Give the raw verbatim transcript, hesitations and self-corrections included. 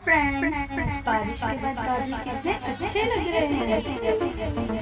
Friends, बारिश के बाद बादल कितने अच्छे लग रहे हैं।